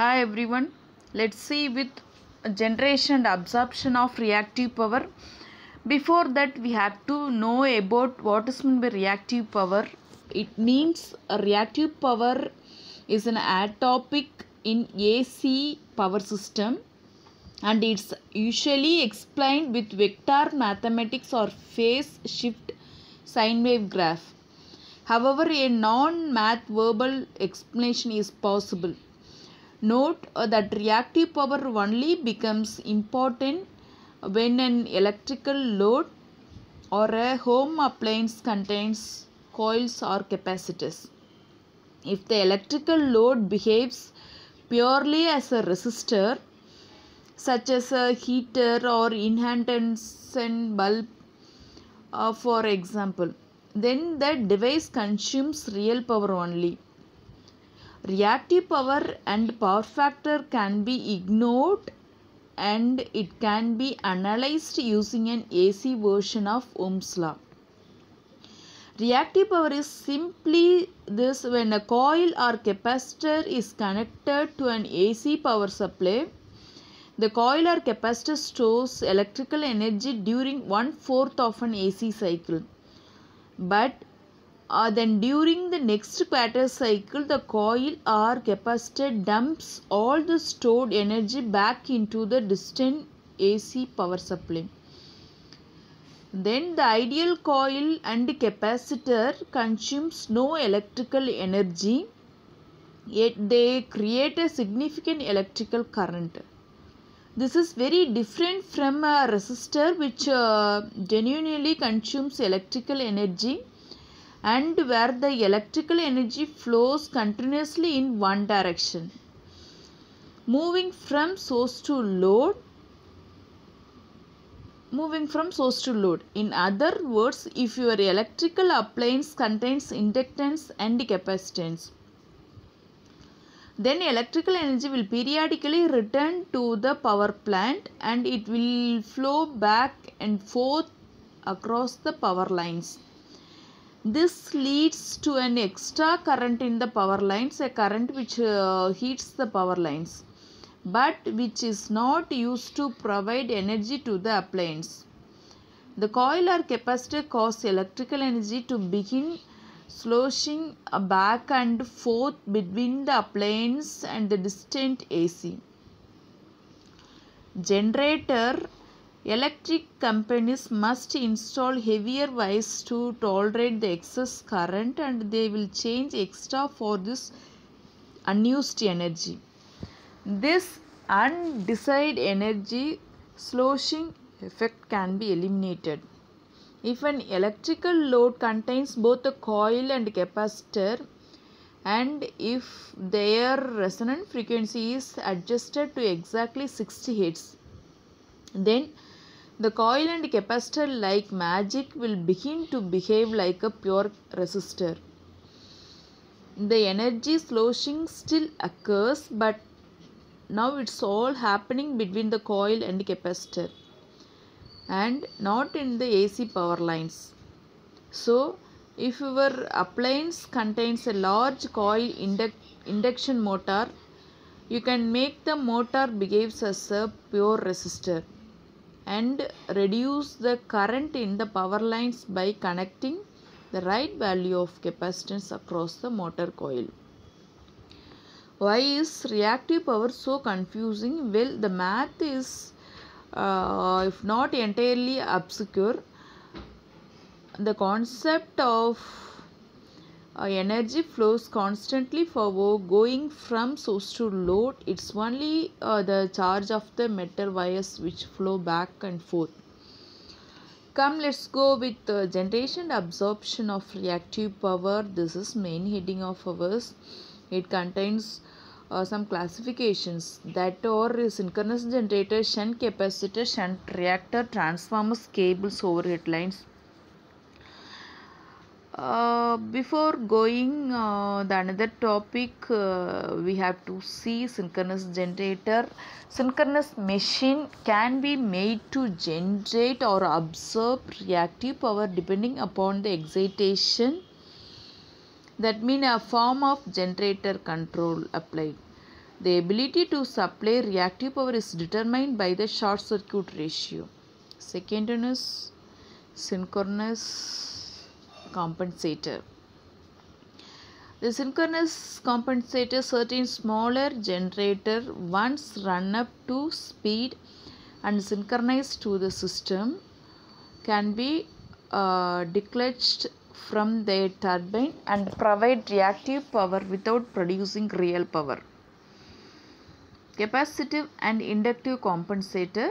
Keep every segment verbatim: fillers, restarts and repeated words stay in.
Hi everyone, let's see with generation and absorption of reactive power. Before that, we have to know about what is meant by reactive power. It means a reactive power is an atopic in A C power system, and it's usually explained with vector mathematics or phase shift sine wave graph. However, a non-math verbal explanation is possible. Note uh, that reactive power only becomes important when an electrical load or a home appliance contains coils or capacitors. If the electrical load behaves purely as a resistor, such as a heater or incandescent bulb, uh, for example, then the device consumes real power only. Reactive power and power factor can be ignored and it can be analyzed using an A C version of Ohm's law. Reactive power is simply this: when a coil or capacitor is connected to an A C power supply, the coil or capacitor stores electrical energy during one fourth of an A C cycle. But Uh, then during the next quarter cycle, the coil or capacitor dumps all the stored energy back into the distant A C power supply. Then the ideal coil and capacitor consumes no electrical energy, yet they create a significant electrical current. This is very different from a resistor which uh, genuinely consumes electrical energy and where the electrical energy flows continuously in one direction, moving from source to load. Moving from source to load. In other words, if your electrical appliance contains inductance and capacitance, then electrical energy will periodically return to the power plant and it will flow back and forth across the power lines. This leads to an extra current in the power lines, a current which uh, heats the power lines, but which is not used to provide energy to the appliance. The coil or capacitor causes electrical energy to begin sloshing back and forth between the appliance and the distant A C. Generator. Electric companies must install heavier wires to tolerate the excess current, and they will change extra for this unused energy. This undecided energy sloshing effect can be eliminated if an electrical load contains both a coil and capacitor, and if their resonant frequency is adjusted to exactly sixty hertz. Then the coil and capacitor, like magic, will begin to behave like a pure resistor. The energy sloshing still occurs, but now it's all happening between the coil and capacitor and not in the A C power lines. So, if your appliance contains a large coil induc induction motor, you can make the motor behave as a pure resistor and reduce the current in the power lines by connecting the right value of capacitance across the motor coil. Why is reactive power so confusing? Well, the math is uh, if not entirely obscure. The concept of uh, energy flows constantly forward, going from source to load. It's only uh, the charge of the metal wires which flow back and forth. Come, let's go with the generation and absorption of reactive power. This is main heading of ours. It contains uh, some classifications that are synchronous generator, shunt capacitor, shunt reactor, transformers, cables, overhead lines. Uh, before going uh, the another topic, uh, we have to see synchronous generator. Synchronous machine can be made to generate or absorb reactive power depending upon the excitation. That means a form of generator control applied. The ability to supply reactive power is determined by the short circuit ratio. Second one is synchronous compensator. The synchronous compensator, certain smaller generator once run up to speed and synchronized to the system, can be uh, decoupled from their turbine and provide reactive power without producing real power. Capacitive and inductive compensator.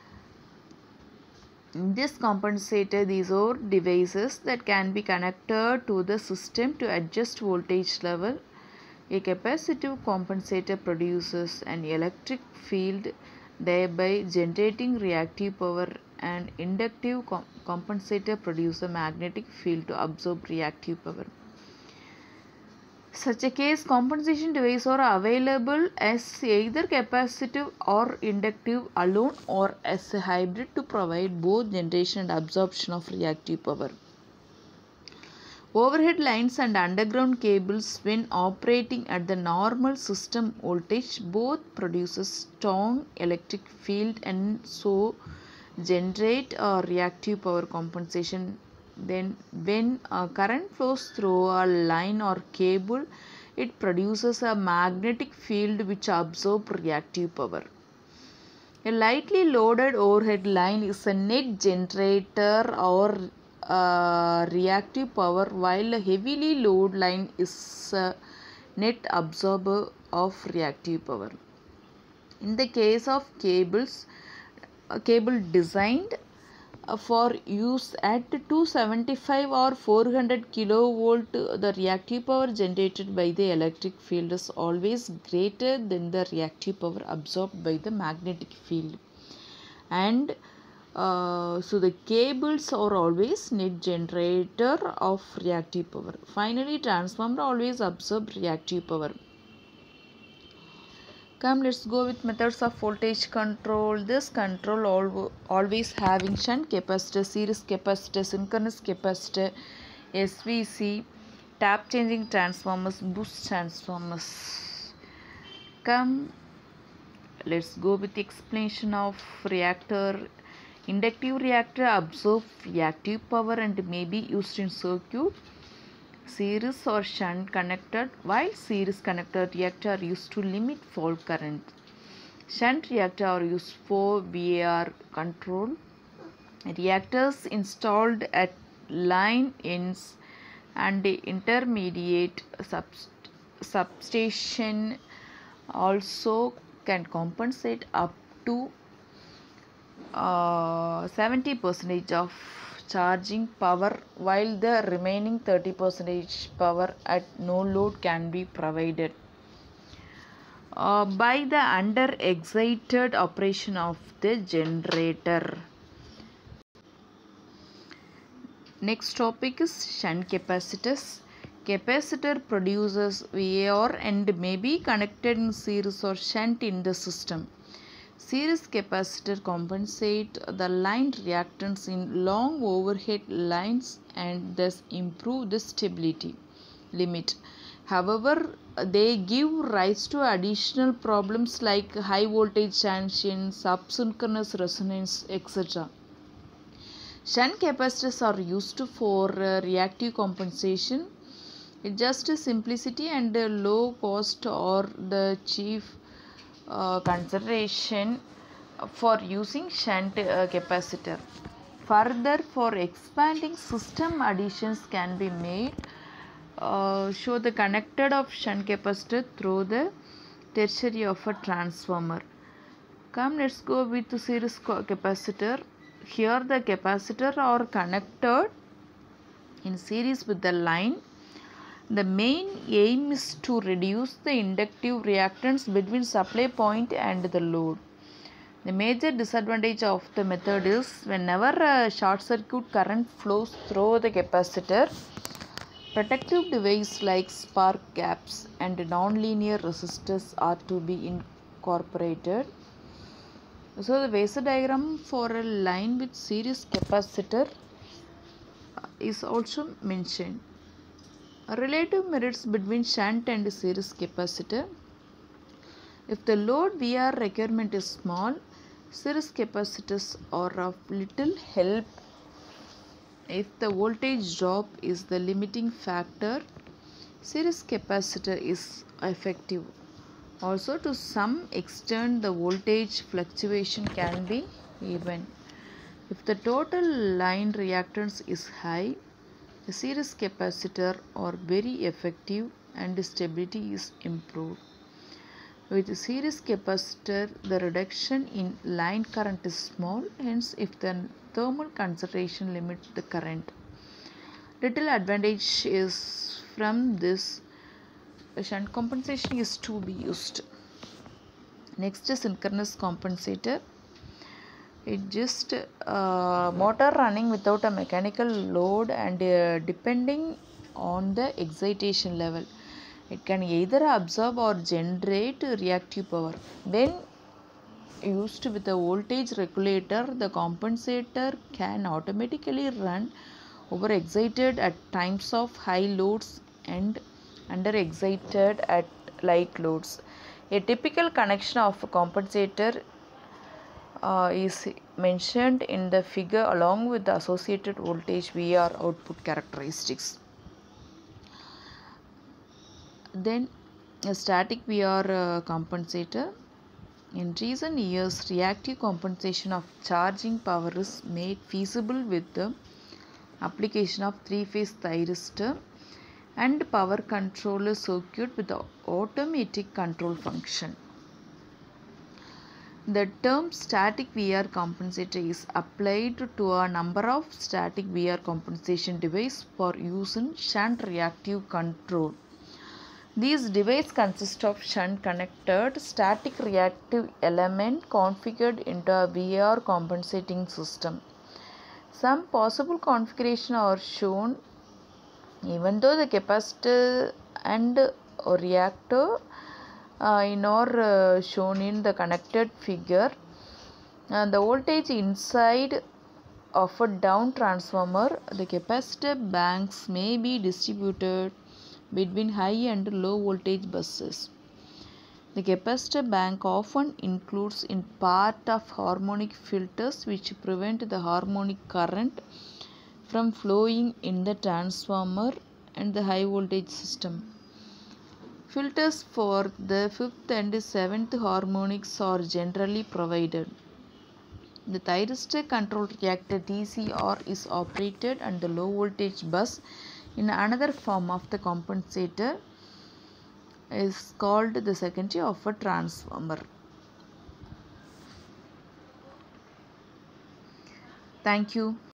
In this compensator, these are devices that can be connected to the system to adjust voltage level. A capacitive compensator produces an electric field, thereby generating reactive power, and inductive com compensator produces a magnetic field to absorb reactive power. Such a case, compensation devices are available as either capacitive or inductive alone or as a hybrid to provide both generation and absorption of reactive power. Overhead lines and underground cables, when operating at the normal system voltage, both produce a strong electric field and so generate a reactive power compensation. Then when a current flows through a line or cable, it produces a magnetic field which absorbs reactive power. A lightly loaded overhead line is a net generator or uh, reactive power, while a heavily loaded line is a net absorber of reactive power. In the case of cables, a cable designed for use at two seventy-five or four hundred kilovolt, the reactive power generated by the electric field is always greater than the reactive power absorbed by the magnetic field. And uh, so the cables are always net generator of reactive power. Finally, transformer always absorb reactive power. Come, let's go with methods of voltage control. This control al always having shunt capacitor, series capacitor, synchronous capacitor, S V C, tap changing transformers, boost transformers. Come, let's go with the explanation of reactor. Inductive reactor absorb reactive power and may be used in circuit. Series or shunt connected, while series connected reactor are used to limit fault current. Shunt reactor are used for V A R control. Reactors installed at line ends and intermediate subst substation also can compensate up to uh, seventy percent of charging power, while the remaining thirty percent power at no load can be provided uh, by the under excited operation of the generator. Next topic is shunt capacitors. Capacitor produces V A R and may be connected in series or shunt in the system. Series capacitor compensate the line reactance in long overhead lines and thus improve the stability limit. However, they give rise to additional problems like high voltage tension, subsynchronous resonance, et cetera. Shunt capacitors are used for uh, reactive compensation. It just simplicity and uh, low cost are the chief Uh, consideration for using shunt uh, capacitor. Further, for expanding system additions can be made. Uh, show the connected of shunt capacitor through the tertiary of a transformer. Come, let's go with the series capacitor. Here the capacitor are connected in series with the line. The main aim is to reduce the inductive reactance between supply point and the load. The major disadvantage of the method is whenever a short circuit current flows through the capacitor, protective devices like spark gaps and nonlinear resistors are to be incorporated. So the phasor diagram for a line with series capacitor is also mentioned. Relative merits between shunt and series capacitor. If the load V R requirement is small, series capacitors are of little help. If the voltage drop is the limiting factor, series capacitor is effective. Also, to some extent, the voltage fluctuation can be even. If the total line reactance is high, the series capacitor are very effective and stability is improved. With the series capacitor, the reduction in line current is small, hence if the thermal conservation limits the current. Little advantage is from this, shunt compensation is to be used. Next is synchronous compensator. It just uh, motor running without a mechanical load and uh, depending on the excitation level. It can either absorb or generate reactive power. When used with a voltage regulator, the compensator can automatically run over excited at times of high loads and under excited at light loads. A typical connection of a compensator uh, is mentioned in the figure along with the associated voltage V R output characteristics. Then a static V R uh, compensator. In recent years, reactive compensation of charging power is made feasible with the application of three-phase thyristor and power controller circuit with the automatic control function. The term static V R compensator is applied to a number of static V R compensation devices for use in shunt reactive control. These devices consist of shunt connected static reactive element configured into a V R compensating system. Some possible configurations are shown. Even though the capacitor and reactor uh, in are uh, shown in the connected figure, uh, the voltage inside of a down transformer, the capacitor banks may be distributed between high and low voltage buses. The capacitor bank often includes in part of harmonic filters which prevent the harmonic current from flowing in the transformer and the high voltage system. Filters for the fifth and seventh harmonics are generally provided. The thyristor controlled reactor T C R is operated on the low voltage bus in another form of the compensator is called the secondary of a transformer. Thank you.